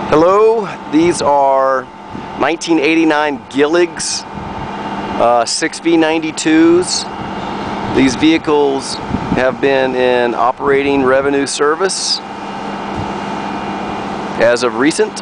Hello, these are 1989 Gilligs 6V92s. These vehicles have been in operating revenue service as of recent.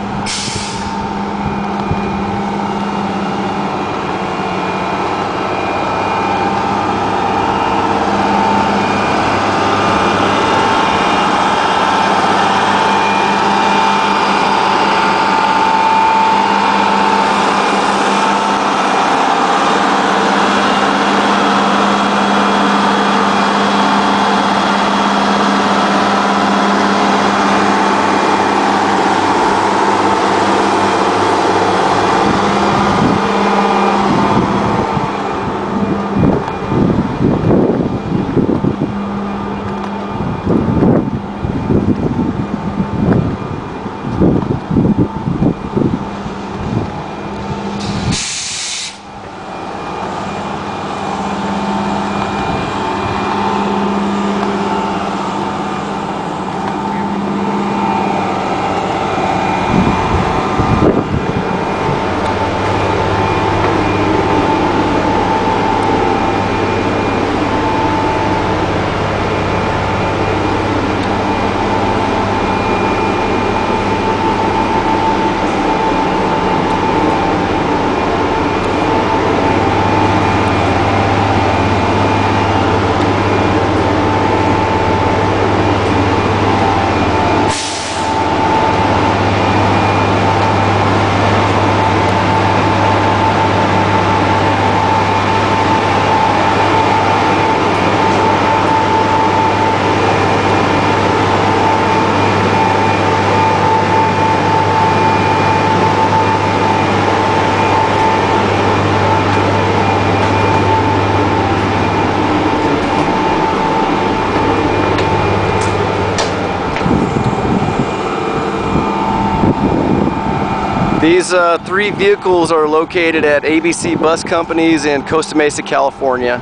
These three vehicles are located at ABC Bus Companies in Costa Mesa, California.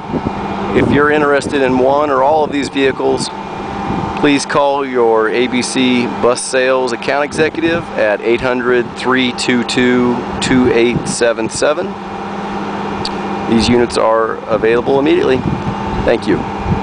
If you're interested in one or all of these vehicles, please call your ABC Bus Sales account executive at 800-322-2877. These units are available immediately. Thank you.